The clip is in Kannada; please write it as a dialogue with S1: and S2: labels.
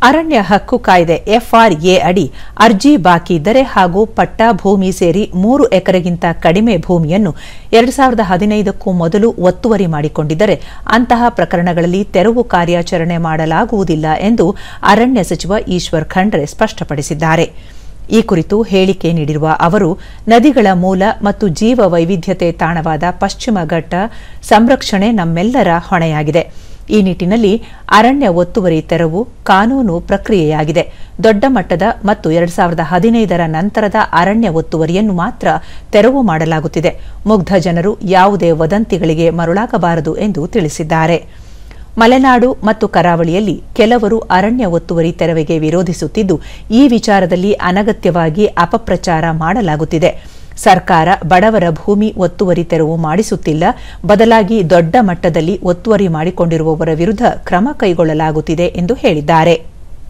S1: ಅರಣ್ಯ ಹಕ್ಕು ಕಾಯ್ದೆ FRA ಅಡಿ ಅರ್ಜಿ ಬಾಕಿ ಇದ್ದರೆ ಹಾಗೂ ಪಟ್ಟಾ ಭೂಮಿ ಸೇರಿ 3 ಎಕರೆಗಿಂತ ಕಡಿಮೆ ಭೂಮಿಯನ್ನು 2015ಕ್ಕೂ ಮೊದಲು ಒತ್ತುವರಿ ಮಾಡಿಕೊಂಡಿದ್ದರೆ ಅಂತಹ ಪ್ರಕರಣಗಳಲ್ಲಿ ತೆರವು ಕಾರ್ಯಾಚರಣೆ ಮಾಡಲಾಗುವುದಿಲ್ಲ ಎಂದು ಅರಣ್ಯ ಸಚಿವ ಈಶ್ವರ್ ಖಂಡ್ರೆ ಸ್ಪಷ್ಟಪಡಿಸಿದ್ದಾರೆ. ಈ ಕುರಿತು ಹೇಳಿಕೆ ನೀಡಿರುವ ಅವರು, ನದಿಗಳ ಮೂಲ ಮತ್ತು ಜೀವ ವೈವಿಧ್ಯತೆ ತಾಣವಾದ ಪಶ್ಚಿಮ ಘಟ್ಟ ಸಂರಕ್ಷಣೆ ನಮ್ಮೆಲ್ಲರ ಹೊಣೆಯಾಗಿದೆ. ಈ ನಿಟ್ಟಿನಲ್ಲಿ ಅರಣ್ಯ ಒತ್ತುವರಿ ತೆರವು ಕಾನೂನು ಪ್ರಕ್ರಿಯೆಯಾಗಿದೆ. ದೊಡ್ಡ ಮಟ್ಟದ ಮತ್ತು 2015ರ ನಂತರದ ಅರಣ್ಯ ಒತ್ತುವರಿಯನ್ನು ಮಾತ್ರ ತೆರವು ಮಾಡಲಾಗುತ್ತಿದೆ. ಮುಗ್ಧ ಜನರು ಯಾವುದೇ ವದಂತಿಗಳಿಗೆ ಮರುಳಾಗಬಾರದು ಎಂದು ತಿಳಿಸಿದ್ದಾರೆ. ಮಲೆನಾಡು ಮತ್ತು ಕರಾವಳಿಯಲ್ಲಿ ಕೆಲವರು ಅರಣ್ಯ ಒತ್ತುವರಿ ತೆರವಿಗೆ ವಿರೋಧಿಸುತ್ತಿದ್ದು, ಈ ವಿಚಾರದಲ್ಲಿ ಅನಗತ್ಯವಾಗಿ ಅಪಪ್ರಚಾರ ಮಾಡಲಾಗುತ್ತಿದೆ. ಸರ್ಕಾರ ಬಡವರ ಭೂಮಿ ಒತ್ತುವರಿ ತೆರವು ಮಾಡಿಸುತ್ತಿಲ್ಲ, ಬದಲಾಗಿ ದೊಡ್ಡ ಮಟ್ಟದಲ್ಲಿ ಒತ್ತುವರಿ ಮಾಡಿಕೊಂಡಿರುವವರ ವಿರುದ್ಧ ಕ್ರಮ ಕೈಗೊಳ್ಳಲಾಗುತ್ತಿದೆ ಎಂದು ಹೇಳಿದ್ದಾರೆ.